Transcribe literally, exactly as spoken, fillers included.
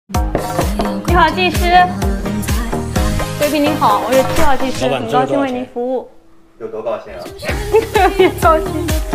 你好，技师。贵宾您好，我是七号技师，很高兴为您服务。 有多高兴啊？ 特别高兴。